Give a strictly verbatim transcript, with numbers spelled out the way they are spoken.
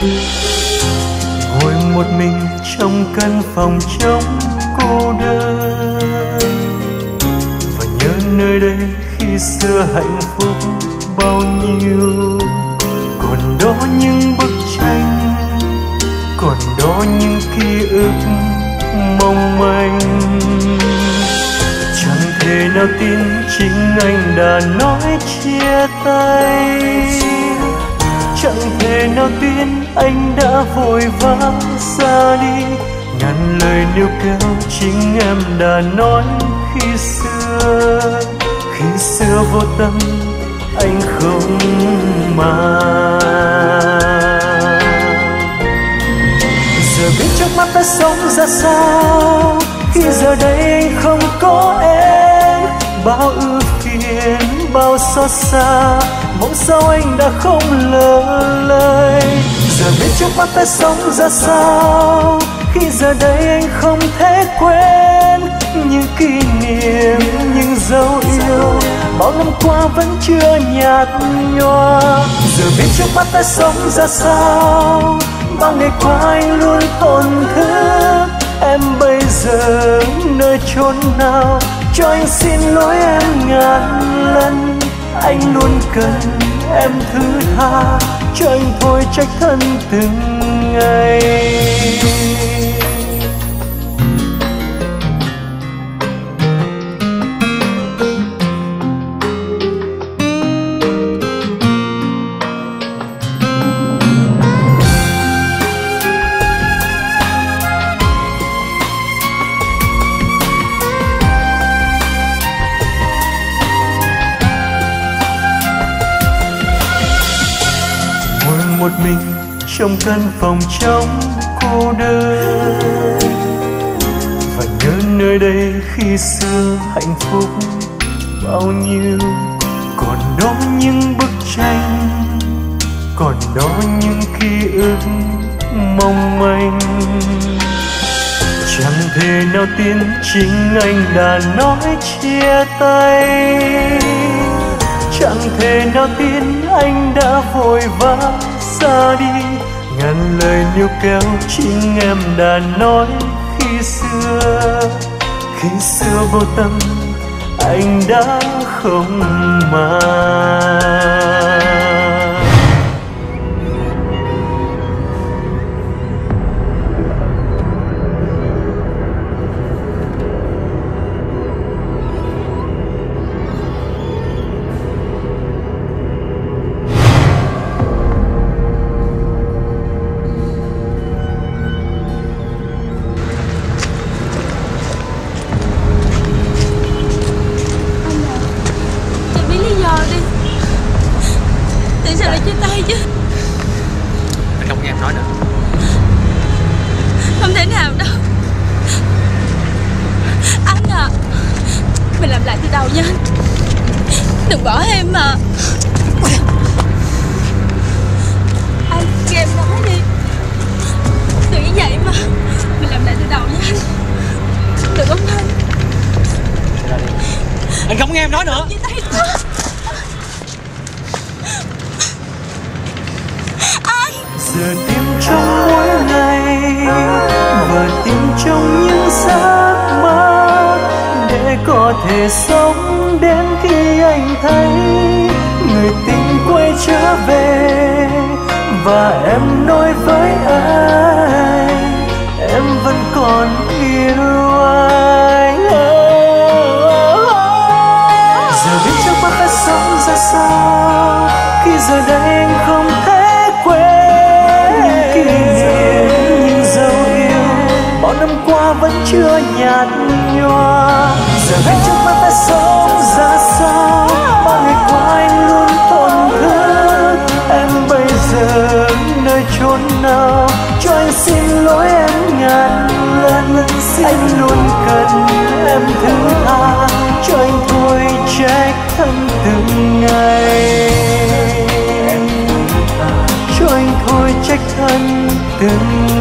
ngồi một mình trong căn phòng trống cô đơn, và nhớ nơi đây khi xưa hạnh phúc bao nhiêu. Còn đó những bức tranh, còn đó những ký ức mong manh. Chẳng thể nào tin chính anh đã nói chia tay, chẳng thể nào tin anh đã vội vã xa đi. Ngàn lời níu kéo chính em đã nói khi xưa, khi xưa vô tâm anh không mang. Giờ biết trước mắt ta sống ra sao, khi giờ đây anh không có em. Bao ưu phiền, bao xót xa, mong sao anh đã không lỡ lời. Giờ biết trước mắt ta sống ra sao, khi giờ đây anh không thể quên những kỷ niệm, những dấu yêu bao năm qua vẫn chưa nhạt nhòa. Giờ biết trước mắt ta sống ra sao, bao ngày qua anh luôn tổn thương. Em bây giờ nơi chốn nào, cho anh xin lỗi em ngàn lần. Anh luôn cần em thứ tha, cho anh thôi trách thân từng ngày. Một mình trong căn phòng trống cô đơn, và nhớ nơi đây khi xưa hạnh phúc bao nhiêu. Còn đó những bức tranh, còn đó những ký ức mong manh. Chẳng thể nào tin chính anh đã nói chia tay, chẳng thể nào tin anh đã vội vã xa đi. Ngàn lời níu kéo chính em đã nói khi xưa, khi xưa vô tâm anh đã không mang. Không thể nào đâu anh à, mình làm lại từ đầu nha anh. Đừng bỏ em mà anh, nghe em nói đi. Đừng như vậy mà, mình làm lại từ đầu nha anh. Được không anh? Anh không nghe em nói nữa. Giờ tìm trong mỗi ngày và tìm trong những giấc mơ, để có thể sống đến khi anh thấy người tình quay trở về. Và em nói với anh em vẫn còn yêu anh. Giờ biết trước mắt ta sống ra sao, khi giờ đây anh không thể năm qua vẫn chưa nhạt nhòa. Giờ biết trước mắt ta sống ra sao, bao ngày qua anh luôn tổn thương. Em bây giờ nơi chốn nào, cho anh xin lỗi em ngàn lần. Anh luôn cần em thứ tha, cho anh thôi trách thân từng ngày. Cho anh thôi trách thân từng